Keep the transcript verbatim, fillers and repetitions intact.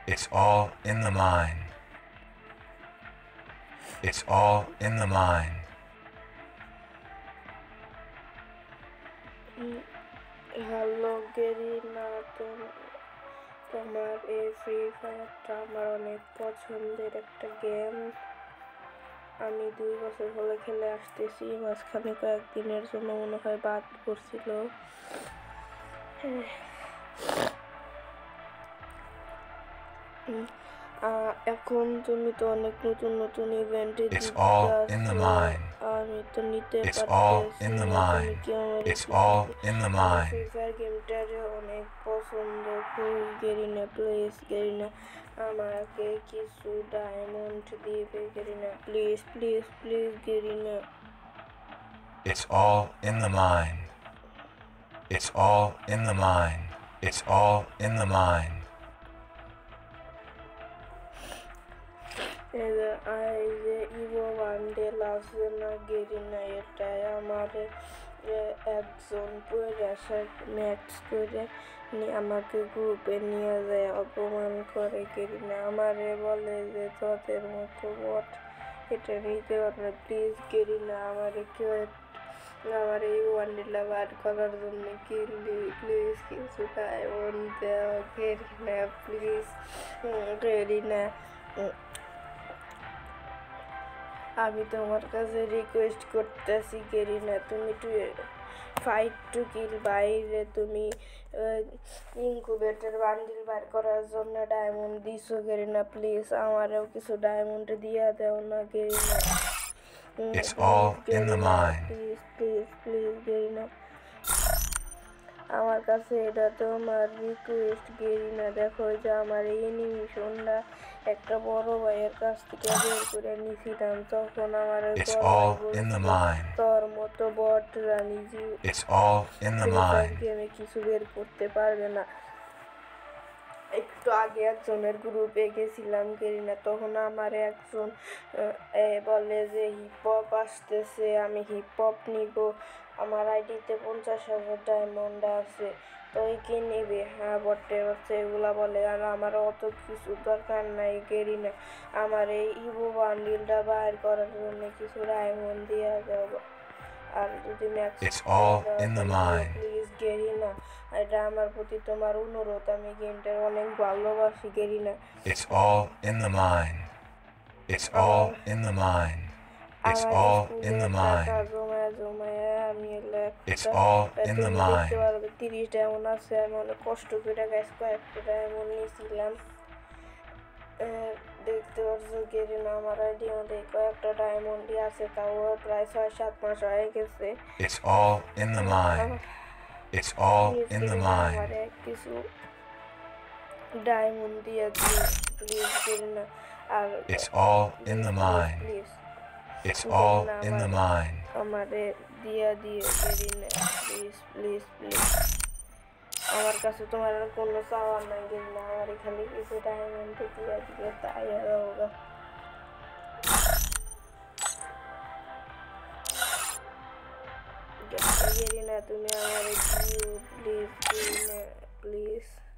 It's all in the mind. It's all in the mind. Hello Garena, তোমার এই free ফায়ারটা আমার অনেক পছন্দের একটা গেম। আমি দুই বছর হলে খেলে আসতেছি, মাঝখানে কয়েকদিনের জন্য মনে হয় বাদ করছিল। এখন তুমি তো অনেক নতুন নতুন ইভেন্টে It's all in the mind. আমি তো নিতে It's all in the mind. It's all in the mind. Free fire গেমটারে অনেক পছন্দ করি। গেরিনা প্লিজ, গেরিনা আমাকে কিছু ডায়মন্ড দিবে Garena, please please please Garena. It's all in the mind. It's all in the mind. It's all in the mind. এই যে Ivo bundle আছে না গেরিনা, এটাই আমার একজন পয়সা ম্যাক্স করে আমাকে গ্রুপে নিয়ে যায়, অপমান করে গেরিনা। আমারে বলে যে তোদের মতো বট এটা নিতে পারবে। প্লিজ গেরিনা, আমারে কেউ আমার এই ওয়ান্ডেলা বার করার জন্য কিনলি, প্লিজ কিছু ডায়মন্ড দেওয়া গেরিনা, প্লিজ গেরিনা। আমি তোমার কাছে রিকোয়েস্ট করতেছি গেরিনা, তুমি টু ফাইট টু কিল বাইরে তুমি ইনকুবেটর বান্ডিল বার করার জন্য ডায়মন্ড দিছো গেরিনা, প্লিজ আমারও কিছু ডায়মন্ড দিয়া দাও না Garena. It's all in the mind. Please please please Garena, আমার কাছে এটা তোমার রিকোয়েস্ট গেরিনা। দেখো যে আমার এই এনিমেশনটা একটা বড় ভাইয়ের কাছ থেকে বের করে নিয়েছিলাম, তখন আমার তোর মতো বট জানি গেমে কিছু বের করতে পারবে না। একটু আগে একজনের গ্রুপে গেছিলাম গেরিনা, তখন আমার একজন বলে যে হিপ হপ আসতেছে, আমি হিপ হপ নিব, আমার আইডিতে পঞ্চাশ হাজার ডায়মন্ড আছে, তো কি নিবে? হ্যাঁ বটের হচ্ছে এগুলা বলে। আর আমার অত কিছু দরকার নাই গেরিনা, আমার এই ইভো বান্ডিলটা বাইর করার জন্য কিছু ডায়মন্ড দিয়ে দেবো। আর যদি It's all in the mind. Please Garena, এটা আমার প্রতি তোমার অনুরোধ, আমি গেমটার অনেক ভালোবাসি Garena. It's all in the mind. It's all in the mind. It's all in the mind. It's all in the mind. তিরিশ ডায়মন্ড আছে, আমি অনেক কষ্ট করে গাছ কয়েকটা ডায়মন্ড নিয়েছিলাম। দেখতে পাচ্ছ গেরিনা, আমার আইডি মধ্যে কয়েকটা ডায়মন্ডই আছে, তাও প্রায় ছয় সাত মাস হয়ে গেছে। It's all in the mind. It's all in the mind. আমারে কিছু ডায়মন্ড দিয়ে দিও প্লিজ গেরিনা। আর It's all in the mind. Please It's all in the mind. আমারে দিয়া দিও গেরিনা, প্লিজ প্লিজ প্লিজ। আমার কাছে তোমার কোনো চাওয়ার নাই গেরিনা, আমার এখানে কিছু ডায়মন্ড দিয়া দিও, তাই হোগা। গেরিনা তুমি আমার দিও প্লিজ গেরিনা, প্লিজ।